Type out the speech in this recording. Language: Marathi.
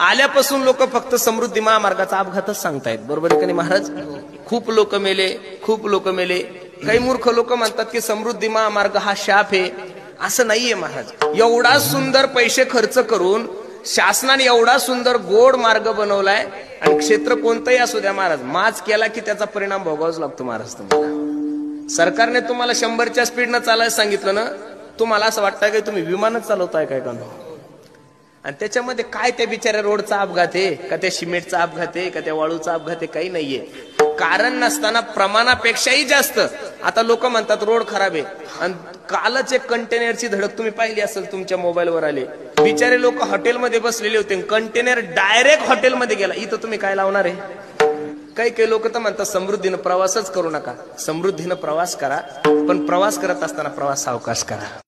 आल्यापासून लोक फक्त समृद्धी महामार्गाचा अपघातच सांगतायत, बरोबर आहे का नाही महाराज? खूप लोक मेले, खूप लोक मेले. काही मूर्ख लोक म्हणतात की समृद्धी महामार्ग हा शाप आहे. असं नाहीये महाराज. एवढा सुंदर पैसे खर्च करून शासनाने एवढा सुंदर गोड मार्ग बनवलाय, आणि क्षेत्र कोणतंही असू द्या महाराज, माज केला की त्याचा परिणाम भोगावाच लागतो महाराज तुम्हाला. सरकारने तुम्हाला 100च्या स्पीडनं चालायला सांगितलं ना, तुम्हाला असं वाटतंय की तुम्ही विमानच चालवताय काय का? आणि त्याच्यामध्ये काय त्या बिचाऱ्या रोडचा अपघात आहे का, त्या सिमेंटचा अपघात आहे का, त्या वाळूचा अपघात आहे? काही नाहीये. कारण नसताना प्रमाणापेक्षाही जास्त आता लोक म्हणतात रोड खराब आहे. आणि कालच एक कंटेनरची धडक तुम्ही पाहिली असेल, तुमच्या मोबाईलवर आले. बिचारे लोक हॉटेलमध्ये बसलेले होते, कंटेनर डायरेक्ट हॉटेलमध्ये गेला. इथं तुम्ही काय लावणार आहे? काही काही लोक तर म्हणतात समृद्धीनं प्रवासच करू नका. समृद्धीनं प्रवास करा, पण प्रवास करत असताना प्रवास सावकाश करा.